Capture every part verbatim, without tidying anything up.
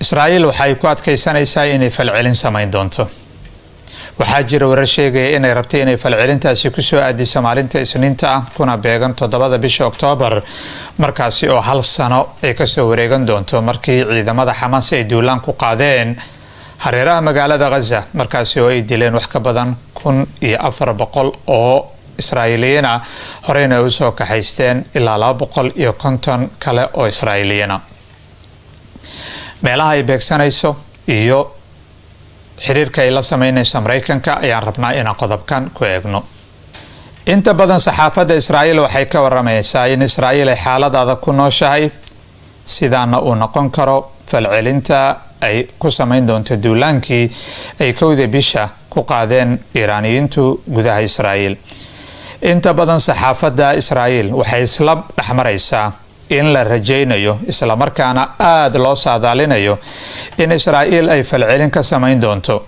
Israa'iil waxay ku adkaysanaysaa inay falcelin samayn doonto. Waxaa jira warar sheegaya inay rabtay inay falcelintaasi ku soo aadiso maalinta Isniinta ah kuna beegan toddobada bisha Oktoobar, markaasi oo hal sano ay ka soo wareegan doonto markii ciidamada Xamaas ay duulaan ku qaadeen hareeraha magaalada Gaza, markaasi oo ay dileen wax ka badan kun iyo afar boqol oo Israa'iiliyiin ah, horeyna u soo kaxaysteen ilaa laba boqol iyo konton kale oo Israa'iiliyiin ah. meelaha ay beegsanayso iyo xiriirka ay la sameynayso Mareykanka ayaan rabnaa inaan qodobkan ku eegno. Inta badan saxaafadda Israa'iil waxay ka waramaysaa in Israa'iil ay xaalad adag ku nooshahay, sidaana uu noqon karo falcelinta ay ku sameyn doonto duulaankii ay kowda bisha ku qaadeen Iiraaniyiintu gudaha Israa'iil. Inta badan saxaafadda Israa'iil waxay isla dhexmaraysaa in la rajaynayo isla markaana aad loo saadaalinayo in Israa'iil ay falcelin ka sameyn doonto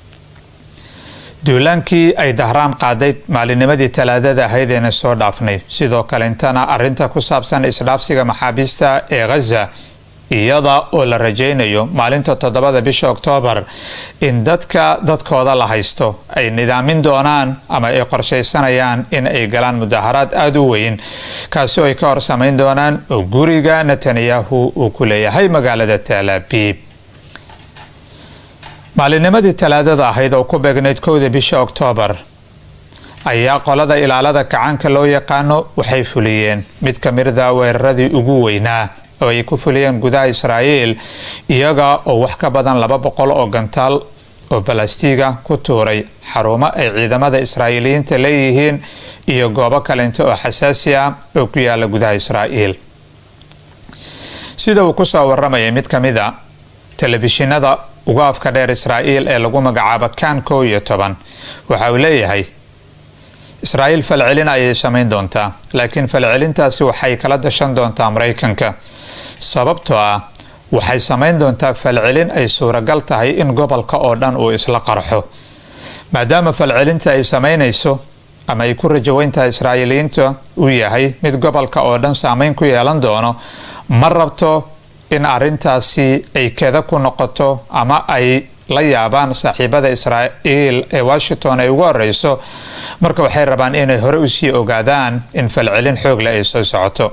duulaankii ay Dahraan qaaday maalinimadii Talaadada ahayd ee soo dhaafnay. Sidoo kale intana arinta ku saabsan isdhaafsiga maxaabiista ee Gaza, iyada oo la rajaynayo maalinta toddobada bisha Oktoobar in dadka dadkooda la haysto ay nidaamin doonaan ama ay qorsheysanayaan in ay galaan mudaharaad aad u weyn, kaasi oo ay ka hor samayn doonaan oo guriga Netanyahu uu ku leeyahay magaalada Tel Aviv. maalinimadii Talaadada ahayd oo ku beegnayd kowda bisha Oktoobar ayaa qolada ilaalada kacaanka loo yaqaano waxay fuliyeen mid ka mid ah weeraradii ugu weynaa oo ay ku fuliyeen gudaha Israa'iil, iyaga oo wax ka badan laba boqol oo gantaal oo balastiga ku tuuray xarumo ay ciidamada Israa'iiliyiinta leeyihiin iyo goobo kale oo xasaasi ah oo ku yaala gudaha Israa'iil. sida uu ku soo waramay mid ka mid ah telefishinada ugu afka dheer Israa'iil ee lagu magacaabo Kan kow iyo toban, waxa uu leeyahay Israa'iil falcelin ayay sameyn doontaa, laakiin falcelintaasi waxay kala dashan doontaa Mareykanka, sababtoo ah waxay sameyn doontaa falcelin ay suuragal tahay in gobolka oo dhan uu isla qarxo. maadaama falcelinta ay sameynayso ama ay ku rajaweynta Israa'iiliyiinta uu yahay mid gobolka oo dhan saameyn ku yeelan doono, ma rabto in arintaasi ay keeda ku noqoto ama ay la yaabaan saaxiibada Israa'iil ee Washington ay ugu horeyso. marka waxay rabaan inay hore u sii ogaadaan in falcelin xoog leh ay soo socoto.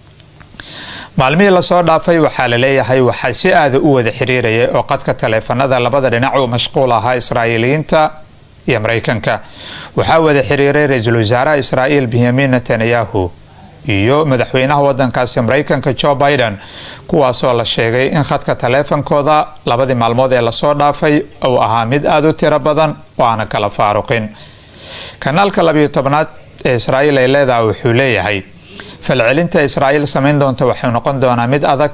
maalmihii la soo dhaafay waxaa la leeyahay waxaa si aad u wada xiriirayay oo qadka taleefanada labada dhinac u mashquul ahaa Israa'iiliyiinta iyo Mareykanka. waxaa wada xiriiray ra'iisul wasaaraha Israa'iil Benjamin Netanyahu iyo madaxweynaha wadankaasi Mareykanka Joe Biden, kuwaasoo la sheegay in khadka taleefankooda labadii maalmood ee la soo dhaafay uu ahaa mid aad u tiro badan oo aan kala faaruqin. kanaalka laba iyo tobnaad ee Israa'iil ay leedahay wuxuu leeyahay falcelinta Israa'iil sameyn doonto waxay noqon doonaa mid adag,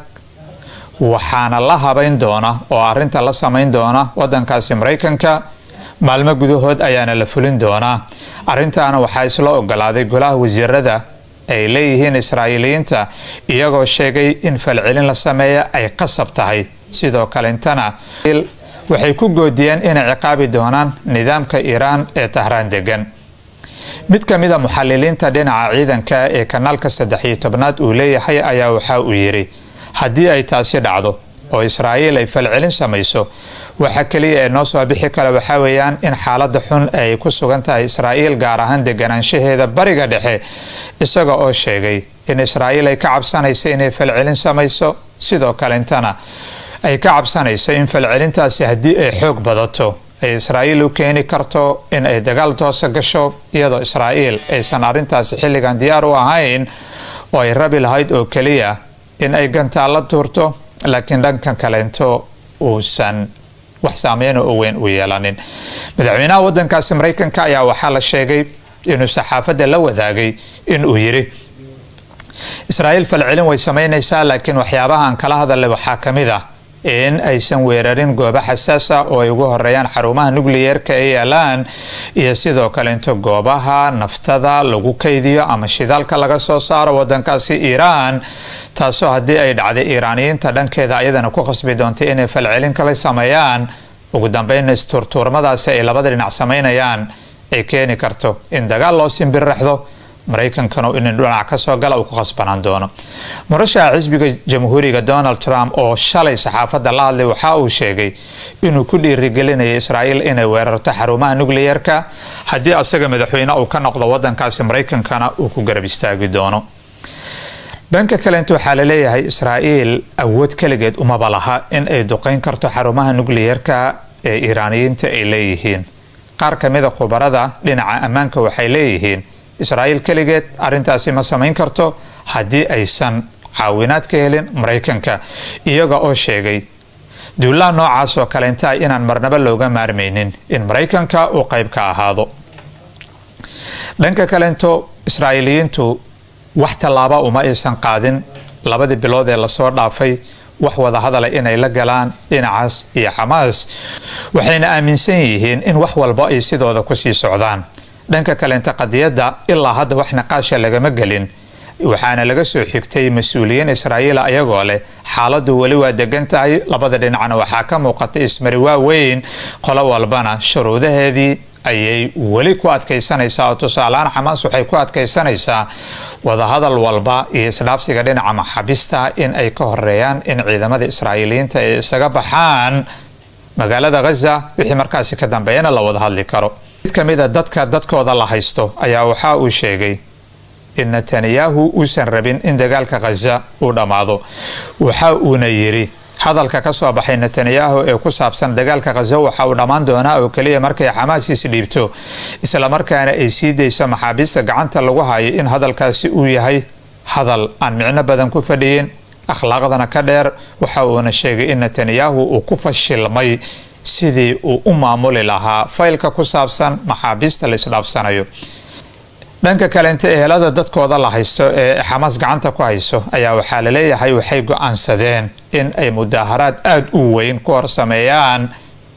waxaana la habeyn doona oo arinta la sameyn doona wadankaasi Mareykanka maalmo gudahood ayaana la fulin doonaa. arintaana waxaa isla ogolaaday golaha wasiirada ay leeyihiin Israa'iiliyiinta, iyagoo sheegay in falcelin la sameeyo ay qasab tahay. sidoo kale intana waxay ku goodiyeen inay ciqaabi doonaan nidaamka Iiraan ee Tahraan degan. mid ka mid ah muxalliliinta dhinaca ciidanka ee kanaalka saddex iyo tobnaad uu leeyahay ayaa waxa uu yiri haddii ay taasi dhacdo oo Israa'iil ay falcelin samayso, waxa kaliya ee noo soo bixi kara waxa weeyaan in xaaladda xun ay ku sugan tahay Israa'iil, gaar ahaan deganaanshaheeda bariga dhexe, isaga oo sheegay in Israa'iil ay ka cabsanayso inay falcelin samayso. sidoo kale intana ay ka cabsanayso in falcelintaasi haddii ay xoog badato ay Israa'iil u keeni karto in ay dagaal toos gasho, iyadoo Israa'iil aysan arintaasi xilligan diyaar u ahayn oo ay rabi lahayd oo kaliya in ay gantaalo tuurto, laakiin dhankan kaleento uusan wax saameyn oo weyn u yeelanin. madaxweynaha wadankaasi Mareykanka ayaa waxaa la sheegay inuu saxaafadda la wadaagay in uu yiri Israa'iil falcelin way sameynaysaa, laakiin waxyaabaha aan kala hadalay waxaa ka mid ah in aysan weerarin goobo xasaas ah oo ay ugu horeeyaan xarumaha nukliyeerka ee yaalaan iyo sidoo kale inta goobaha naftada lagu kaydiyo ama shidaalka laga soo saaro wadankaasi Iiraan, taasoo haddii ay dhacday Iiraaniyiinta dhankeeda ayadana ku khasbi doontay inay falcelin kala sameeyaan. ugu dambeyn isturtuurmadaasi ay labada dhinac sameynayaan ay keeni karto in dagaal loo simbirraxdo, maraykankana in dhinac ka soo gala uu ku khasbanaan doono. murashaxa xisbiga jamhuuriga Donald Trump oo shalay saxaafadda la hadlay waxa uu sheegay inuu ku dhiirigelinayo Israa'iil inay weerarto xarumaha nukliyeerka haddii asaga madaxweyne uu ka noqdo wadankaasi maraykankana uu ku garab istaagi doono. dhanka kale inta waxaa la leeyahay Israa'iil awood kaligeed uma balaha in ay duqeyn karto xarumaha nukliyeerka ee Iiraaniyiinta ay leeyihiin. qaar ka mid ah khubarada dhinaca ammaanka waxay leeyihiin Israa'iil kaligeed arintaasi ma samayn karto haddii aysan caawinaad ka helin maraykanka, iyaga oo sheegay duulaan noocaas oo kale inta inaan marnaba looga maarmaynin in maraykanka uu qayb ka ahaado. dhanka kale into Israa'iiliyiintu wax tallaaba uma aysan qaadin labadii bilood ee la soo dhaafay wax wada hadal inay la galaan dhinacaas iyo Xamaas, waxayna aaminsan yihiin in wax walba ay sidooda ku sii socdaan. dhanka kale inta qadiyada ilaa hadda wax naqaasha lagama gelin, waxaana laga soo xigtay mas'uuliyiin Israa'iil ayagoo leh xaaladdu wali waa degan tahay, labada dhinacna waxaa ka muuqata ismari waaweyn, qolo walbana shuruudaheedii ayay wali ku adkaysanaysaa. tusaalahaan Xamaas waxay ku adkaysanaysaa wadahadal walba iyo isdhaafsiga dhinaca maxabista in ay ka horeeyaan in ciidamada Israa'iiliyiinta ay isaga baxaan magaalada Gaza, wixii markaasi ka dambeeyana la wada hadli karo. mid ka mid ah dadka dadkooda la haysto ayaa waxa uu sheegay in Netanyahu uusan rabin in dagaalka Gaza uu dhamaado. waxa uuna yiri hadalka ka soo baxay Netanyahu ee ku saabsan dagaalka Gaza waxa uu dhamaan doonaa oo kaliya markay Xamaas is dhiibto, isla markaana ay sii deyso maxaabiista gacanta lagu hayo, in hadalkaasi uu yahay hadal aan micno badan ku fadhiyin, akhlaaqdana ka dheer. waxa uuna sheegay in Netanyahu uu ku fashilmay sidii uu u maamuli lahaa faylka ku saabsan maxaabiista la isdhaafsanayo. dhanka kale inta ehelada dadkooda la haysto ee Xamaas gacanta ku hayso ayaa waxaa la leeyahay waxay go'aansadeen in ay mudaaharaad aad u weyn ku horsameeyaan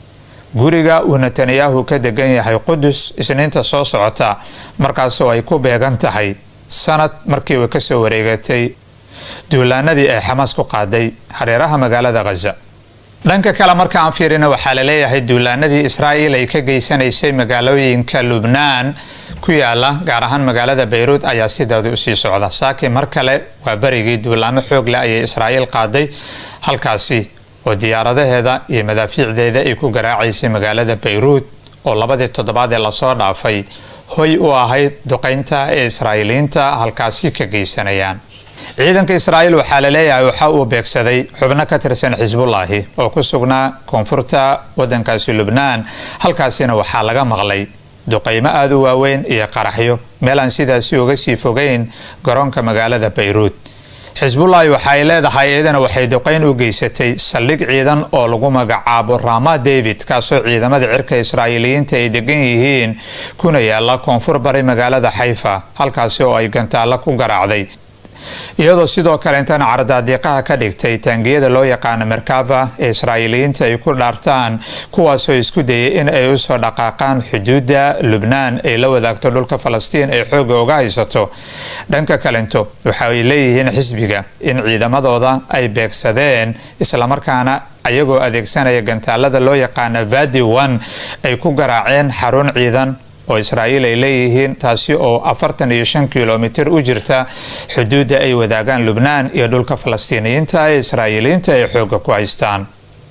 guriga uu Netanyahu ka degan yahay Qudus Isniinta soo socota, markaas oo ay ku beegan tahay sanad markii uu ka soo wareegatay duulaanadii ay Xamaas ku qaaday hareeraha magaalada Gaza. dhanka kale marka aan fiirino waxaa la leeyahay duulaanadii Israa'iil ay ka geysanaysay magaalooyinka Lubnaan ku yaala gaar ahaan magaalada Beirut ayaa sidaadu u sii socda. saakiin mar kale waa barigii duulaamo xoog leh ayay Israa'iil qaaday halkaasi oo diyaaradaheeda iyo madaafiicdeeda ay ku garaacaysay magaalada Beirut oo labadii toddobaad ee la soo dhaafay hoy u ahayd duqeynta ee Israa'iiliyiinta halkaasi ka geysanayaan. ciidanka Israa'iil waxaa la leeyahay waxa uu beegsaday xubno ka tirsan Xisbullaahi oo ku sugnaa koonfurta wadankaasi Lubnaan, halkaasina waxaa laga maqlay duqeymo aad u waaweyn iyo qaraxyo meel aan sidaasi uga sii fogeyn garoonka magaalada Beirut. Xisbullaahi waxay leedahay iyadana waxay duqeyn u geysatay saldhig ciidan oo lagu magacaabo Ramat David, kaasoo ciidamada cirka Israa'iiliyiinta ay degan yihiin kuna yaala koonfur bari magaalada Haifa, halkaasi oo ay gantaalo ku garaacday, iyadoo sidoo kale intaan cardaadiiqaha ka dhigtay taangiyada loo yaqaano Merkava ee Israa'iiliyiinta ay ku dhaartaan, kuwaasoo isku dayay in ay u soo dhaqaaqaan xuduudda Lubnaan ay la wadaagto dhulka Falastiin ay xooga uga haysato. dhanka kalento waxa ay leeyihiin xisbiga in ciidamadooda ay beegsadeen isla markaana ayagoo adeegsanaya gantaalada loo yaqaano Vadi one ay ku garaaceen xarun ciidan oo Israa'iil ay leeyihiin, taasi oo afartan iyo shan kiiloomitir u jirta xuduudda ay wadaagaan Lubnaan iyo dhulka Falastiiniyiinta ee Israa'iiliyiinta ay xooga ku haystaan.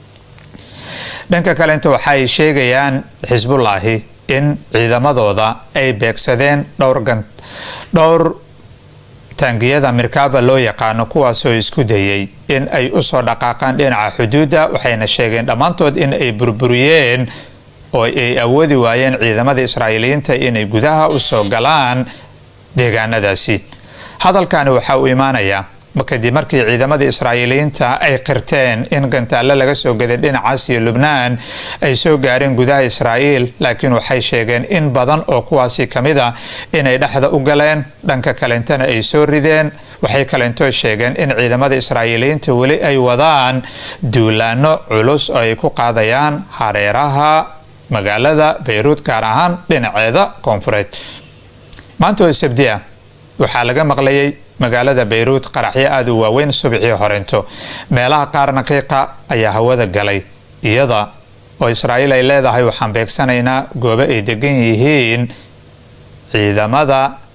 dhanka kale inta waxa ay sheegayaan Xisbullaahi in ciidamadooda ay beegsadeen dhowr gan dhowr taangiyada Merkava loo yaqaano, kuwaasoo isku dayay in ay u soo dhaqaaqaan dhinaca xuduudda, waxayna sheegeen dhammaantood in ay burburiyeen oo ay awoodi waayeen ciidamada Israa'iiliyiinta inay gudaha u soo galaan deegaanadaasi. hadalkani waxa uu imaanayaa kadib markii ciidamada Israa'iiliyiinta ay qirteen in gantaalo laga soo gaday dhinacaas iyo Lubnaan ay soo gaareen gudaha Israa'iil, laakiin waxay sheegeen in badan oo kuwaasi kamid ah inay dhexda u galeen, dhanka kalentana ay soo rideen. waxay kalentoo sheegeen in ciidamada Israa'iiliyiinta weli ay wadaan duulaano culus oo ay ku qaadayaan hareeraha magaalada Beirut, gaar ahaan dhinaceeda koonfureed. maanta oo Sabtiya waxaa laga maqlayay magaalada Beirut qaraxyo aad u waaweyn subaxii horento, meelaha qaarna qiiqa ayaa hawada galay, iyada oo Israa'iil ay leedahay waxaan beegsanaynaa goobo ay degan yihiin ciidamada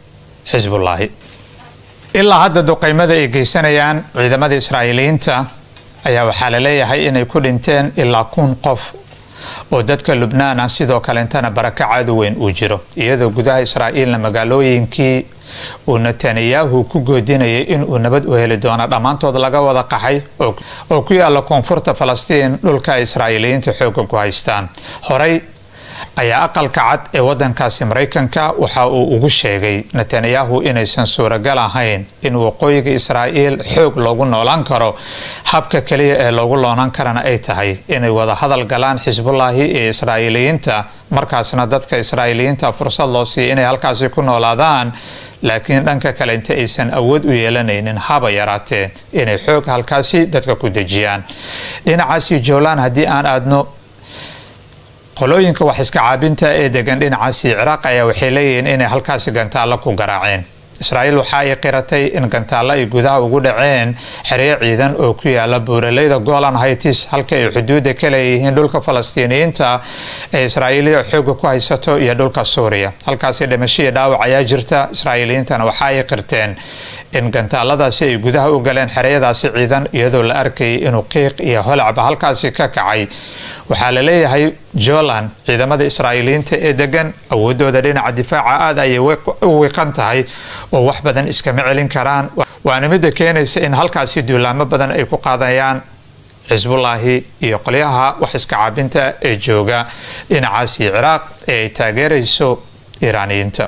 xisbullaahi. ilaa hadda duqeymada ay geysanayaan ciidamada israa'iiliyiinta ayaa waxaa la leeyahay inay ku dhinteen ilaa kun qof oo dadka Lubnaan ah, sidoo kale intana baraka caad weyn uu jiro, iyadoo gudaha Israa'iilna magaalooyinkii uu Netanyahu ku goodinayay in uu nabad u heli doono dhammaantood laga wada qaxay oo ku yaala koonfurta Falastiin, dhulka Israa'iiliyiinta xoog ku haystaan. Horey ayaa aqalka cad ee wadankaasi Mareykanka waxa uu ugu sheegay Netanyahu inaysan suuragal ahayn in waqooyiga Israa'iil xoog loogu noolaan karo, habka kaliya ee loogu loonaan karana ay tahay inay wada hadal galaan Xisbullaahi ee Israa'iiliyiinta, markaasna dadka Israa'iiliyiinta fursad loo siiyo inay halkaasi ku noolaadaan, laakiin dhanka kale inta aysan awood u yeelanaynin haba yaraatee inay xoog halkaasi dadka ku dejiyaan. dhinacaasi Joolaan haddii aan aadno, qolooyinka wax iska caabinta ee degan dhinacaasi Ciraaq ayaa waxay leeyihiin inay halkaasi gantaalo ku garaaceen. Israa'iil waxa ay qiratay in gantaalo ay gudaha ugu dhaceen xeryo ciidan oo ku yaala buuraleyda Golan Heights, halka ay xuduudda ka leeyihiin dhulka Falastiiniyiinta ee Israa'iiliya xoog ku haysato iyo dhulka Suuriya. halkaasi dhimasho iyo dhaawac ayaa jirta. Israa'iiliyiintana waxa ay qirteen in gantaaladaasi ay gudaha u galeen xeryadaasi ciidan, iyadoo la arkayay inuu qiiq iyo holacba halkaasi ka kacay. waxaa la leeyahay Joolaan ciidamada Israa'iiliyiinta ee degan awoodooda dhinaca difaaca aad ayay u wiiqan tahay oo wax badan iskama celin karaan, waana mid keenaysa in halkaasi duulaamo badan ay ku qaadayaan Xisbullaahi iyo qolyaha wax iska caabinta ee jooga dhinacaasi Ciraaq ee ay taageerayso Iiraaniyiinta.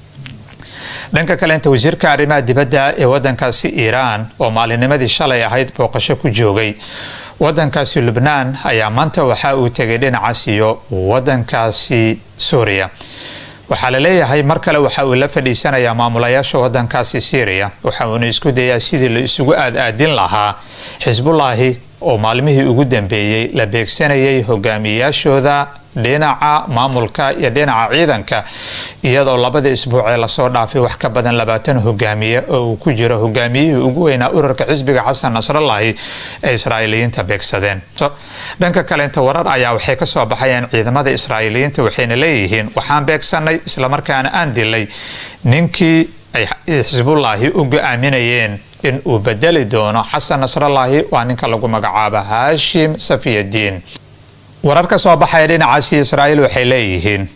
dhanka kale inta wasiirka arrimaha dibadda ee wadankaasi Iiraan oo maalinimadii shalay ahayd booqasho ku joogay wadankaasi Lubnaan ayaa maanta waxa uu tagay dhinacaas iyo wadankaasi Suuriya. waxaa la leeyahay mar kale waxa uu la fadhiisanayaa maamulayaasha wadankaasi Syria, waxa uu isku dayaa sidii la isugu aad-aadin lahaa Xisbullaahi oo maalmihii ugu dambeeyay la beegsanayay hogaamiyaashooda dhinaca maamulka iyo dhinaca ciidanka, iyadoo labada isbuuc ee la soo dhaafay wax ka badan labaatan hogaamiye oo uu ku jiro hogaamiyihii ugu weynaa ururka xisbiga Xasan Nasrallaahi ee Israa'iiliyiinta beegsadeen. dhanka kale inta warar ayaa waxay ka soo baxayaan ciidamada Israa'iiliyiinta waxayna leeyihiin waxaan beegsanay isla markaana aan dilay ninkii ay Xisbullaahi u go'aaminayeen in uu bedeli doono Xasan Nasrallaahi, waa ninka lagu magacaabo Haashim Safiyadiin. warar ka soo baxay dhinacaasi Israa'iil waxay leeyihiin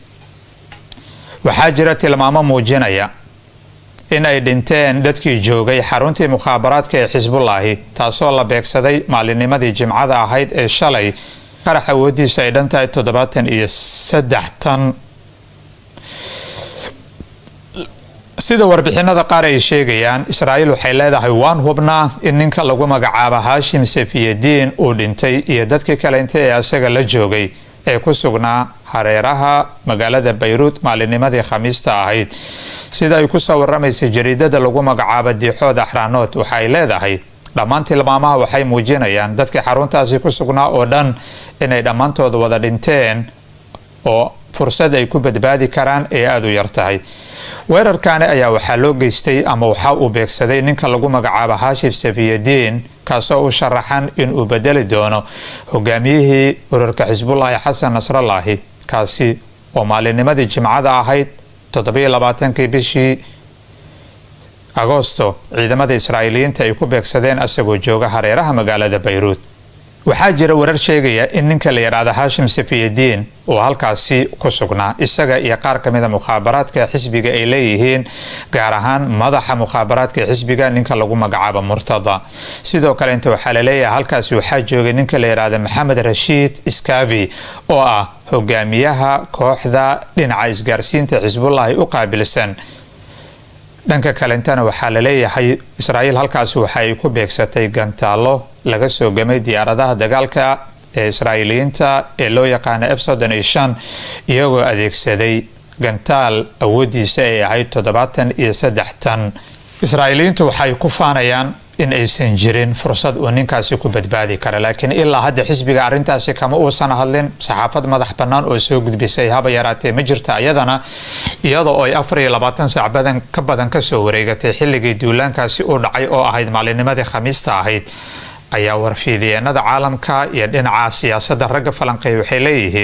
waxaa jira tilmaamo muujinaya in ay dhinteen dadkii joogay xaruntii mukhaabaraadka ee Xisbullaahi, taasoo la beegsaday maalinimadii Jimcada ahayd ee shalay. qarax awoodiisa ay dhantahay toddobaatan iyo saddex tan. sida warbixinada qaar ay sheegayaan, Israa'iil waxay leedahay waan hubnaa in ninka lagu magacaabo Haashim Safiyadiin uu dhintay iyo dadkii kale inta ee asaga la joogay ee ku sugnaa hareeraha magaalada Beirut maalinimadii Khamiista ahayd. sida ay ku soo waramaysay jariidada lagu magacaabo Diixood Axraanood, waxay leedahay dhammaan tilmaamaha waxay muujinayaan dadkii xaruntaasi ku sugnaa oo dhan inay dhammaantood wada dhinteen oo fursad ay ku badbaadi karaan ee aad u yar tahay. weerarkaani ayaa waxaa loo geystay ama waxa uu beegsaday ninka lagu magacaabo Haashim Safiyadiin, kaasoo u sharaxan in uu bedeli doono hogaamiyihii ururka Xisbullaahi Xasan Nasrallaahi, kaasi oo maalinimadii Jimcada ahayd toddoba iyo labaatankii bishii Agoosto ciidamada Israa'iiliyiinta ay ku beegsadeen asagoo jooga hareeraha magaalada Beirut. waxaa jira warar sheegaya in ninka la yiraahdo Haashim Safiyadiin oo halkaasi ku sugnaa isaga iyo qaar kamid ah mukhaabaraadka xisbiga ay leeyihiin, gaar ahaan madaxa mukhaabaraadka xisbiga ninka lagu magacaabo Murtada. sidoo kale inta waxaa la leeyahay halkaasi waxaa joogay ninka la yiraahdo Maxamed Rashiid Iskavi oo ah hogaamiyaha kooxda dhinaca isgaarsiinta Xisbullaahi u qaabilsan. dhanka kale intana waxaa la leeyahay Israa'iil halkaasi waxa ay ku beegsatay gantaalo laga soo gamay diyaaradaha dagaalka ee Israa'iiliyiinta ee loo yaqaan F soddon iyo shan, iyagoo adeegsaday gantaal awoodiisa ay ahayd toddobaatan iyo saddex tan. Israa'iiliyiintu waxay ku faanayaan in aysan jirin fursad uu ninkaasi ku badbaadi kara, laakiin ilaa hadda xisbiga arintaasi kama uusan hadlin. saxaafad madax bannaan oo soo gudbisay haba yaraatee ma jirta iyadana, iyadoo ay afar iyo labaatan saac badan ka badan ka soo wareegatay xilligii duulaankaasi uu dhacay oo ahayd maalinimadii Khamiista ahayd. ayaa warfiidiyeenada caalamka iyo dhinaca siyaasadda ragga falanqeey waxay leeyihiin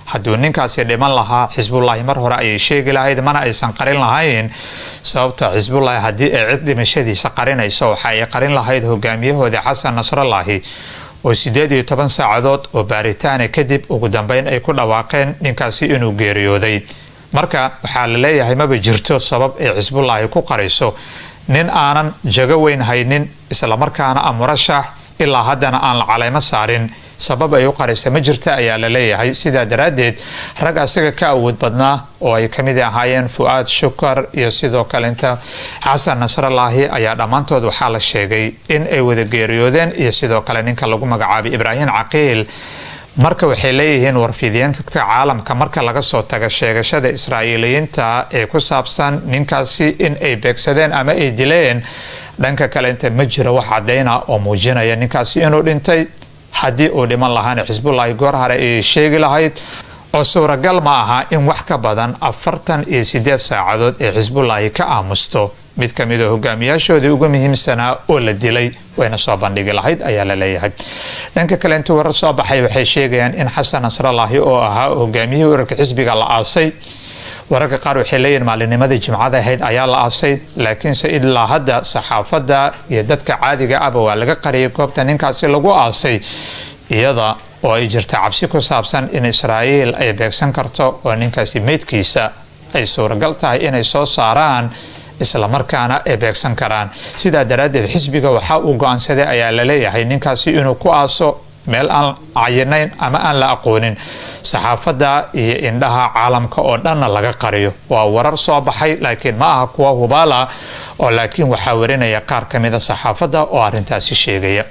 hadduu ninkaasi dhiman lahaa xisbullaahi mar hore ayay sheegi lahayd mana aysan qarin lahayn sababta xisbullaahi haddii ay cid dhimashadiisa qarinayso waxa ay qarin lahayd hogaamiyahooda xasan nasrallaahi oo sideed iyo toban saacadood oo baaritaana kadib ugu dambeyn ay ku dhawaaqeen ninkaasi inuu geeriyooday marka waxaa la leeyahay maba jirto sabab ay xisbullaahi ku qarayso nin aanan jago weyn haynin islamarkaana a murashax ilaa haddana aan la caleymo saarin sabab ay u qaraysa ma jirta ayaa la leeyahay sidaa daraaddeed rag asaga ka awood badnaa oo ay ka mid ahaayeen Fuaad Shukar iyo sidoo kale inta Xasan Nasrallaahi ayaa dhammaantood waxaa la sheegay in ay wada geeriyoodeen iyo sidoo kale ninka lagu magacaabay Ibrahim Caqiil marka waxay leeyihiin warfidiyeenta caalamka marka laga soo taga sheegashada Israa'iiliyiinta ee ku saabsan ninkaasi in ay beegsadeen ama ay dileen dhanka kale inta ma jiro wax cadeyna oo muujinaya ninkaasi inuu dhintay haddii uu dhiman lahaana xisbullaahi goor hore ay sheegi lahayd oo suuragal ma aha in wax ka badan afartan iyo sideed saacadood ee xisbullaahi ka aamusto mid ka mid ah hogaamiyaashoodii ugu muhiimsanaa oo la dilay wayna soo bandhigi lahayd ayaa la leeyahay dhanka kale intuu warar soo baxay waxay sheegayaan in Xasan Nasrallaahi oo ahaa hogaamiyihii ururka xisbiga la aasay wararka qaar waxay leeyihiin maalinnimadii jimcada ahayd ayaa la aasay laakiinse ilaa hadda saxaafadda iyo dadka caadiga ahba waa laga qariyay goobta ninkaasi lagu aasay iyada oo ay jirta cabsi ku saabsan in Israa'iil ay beegsan karto oo ninkaasi meydkiisa ay suuragal tahay inay soo saaraan isla markaana ay beegsan karaan sidaa daraaddeed xisbiga waxa uu go'aansaday ayaa la leeyahay ninkaasi inuu ku aaso meel aan cayinayn ama aan la aqoonin saxaafadda iyo indhaha caalamka oo dhanna laga qariyo waa warar soo baxay laakiin ma aha kuwa hubaala oo laakiin waxaa warinaya qaar ka mid a saxaafadda oo arrintaasi sheegaya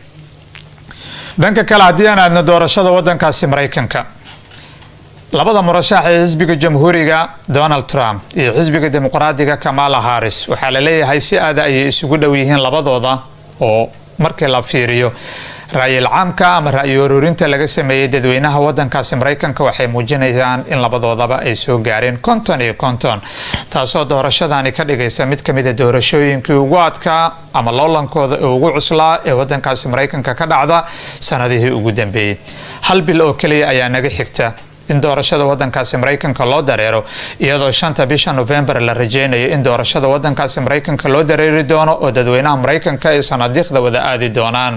dhanka kale haddii aan aadno doorashada waddankaasi Maraykanka labada murashax ee xisbiga jamhuuriga Donald Trump iyo xisbiga dimuqraadiga Kamala Harris waxaa la leeyahay si aad ay isugu dhow yihiin labadooda oo markii la fiiriyo ra'yil caamka ama ra'yi ururinta laga sameeyay dadweynaha waddankaasi Maraykanka waxay muujinayaan in labadoodaba ay soo gaareen konton iyo konton taasoo doorashadani ka dhigaysa mid ka mid ah doorashooyinkii ugu adkaa ama loolankooda ugu cuslaa ee waddankaasi Maraykanka ka dhacda sanadihii ugu dambeeyay hal bil oo kaliya ayaa naga xigta in doorashada waddankaasi Maraykanka loo dareero iyadoo shanta bisha November la rajeynayo in doorashada waddankaasi Maraykanka loo dareeri doono oo dadweynaha Maraykanka ay sanadiiqda wada aadi doonaan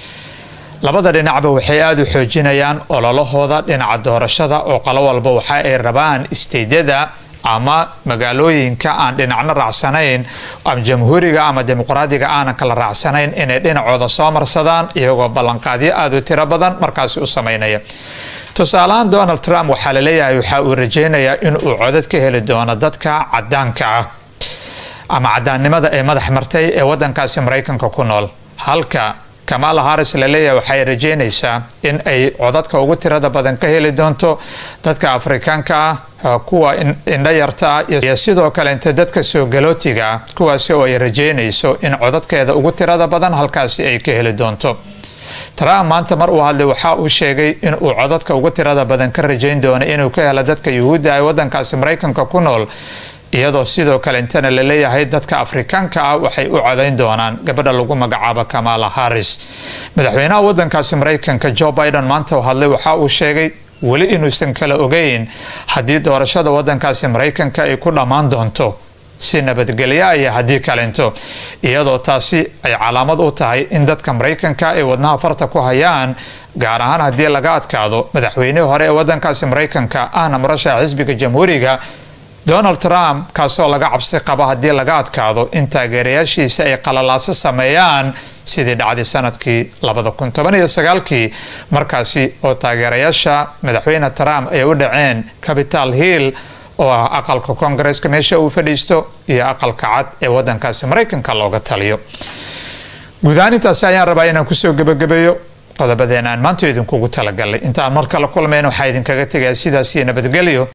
labada dhinacba waxay aad u xoojinayaan ololahooda dhinaca doorashada oo qolo walba waxa ay rabaan isteedyada ama magaalooyinka aan dhinacna raacsanayn ama jamhuuriga ama dimuqraadiga aan kala raacsanayn inay dhinacooda soo marsadaan iyagoo ballanqaadyo aad u tiro badan markaasi u sameynaya tusaalahan Donald Trump waxaa la leeyahay waxa uu rajeynayaa in uu codad ka heli doono dadka cadaanka ah ama cadaannimada ee madax martay ee waddankaasi Maraykanka ku nool halka Kamala Harris la leeyahay waxay rajeynaysaa in ay codadka ugu tirada badan ka heli doonto dadka Afrikaanka ah kuwa indha yarta iyo sidoo kale inta dadka soo galootiga kuwaasi oo ay rajeynayso in codadkeeda ugu tirada badan halkaasi ay ka heli doonto Trump maanta mar uu hadlay waxa uu sheegay in uu codadka ugu tirada badan ka rajeyn doono inuu ka helo dadka Yuhuudda ee waddankaasi Maraykanka ku nool iyadoo sidoo kale intana la leeyahay dadka Afrikaanka ah waxay u codayn doonaan gabadha lagu magacaabo Kamala Harris madaxweynaha waddankaasi Maraykanka Joe Biden maanta uu hadlay waxa uu sheegay wali inuusan kala ogeyn haddii doorashada waddankaasi Maraykanka ay ku dhamaan doonto si nabadgelyo ay haddii kalento iyadoo taasi ay calaamad u tahay in dadka Maraykanka ay wadnaha farta ku hayaan gaar ahaan haddii laga adkaado madaxweynihii hore ee waddankaasi Maraykanka ahna murashaxa xisbiga jamhuuriga Donald Trump kaasoo laga cabsi qaba haddii laga adkaado in taageerayaashiisa ay qalalaaso sameeyaan sidii dhacday sanadkii labada kun toban iyo sagaalkii markaasi oo taageerayaasha madaxweyne Trump ay u dhaceen Capitol Hill oo ah aqalka Congress-ka meesha uu fadhiisto iyo aqalka cad ee waddankaasi Maraykanka looga taliyo gudahaan intaasi ayaan rabaa inaan kusoo gabagabeeyo qodobadeena aan maanta idinkugu talagalay intaan mar kale kulmayno waxaa idinkaga tegayaa sidaas iyo nabadgelyo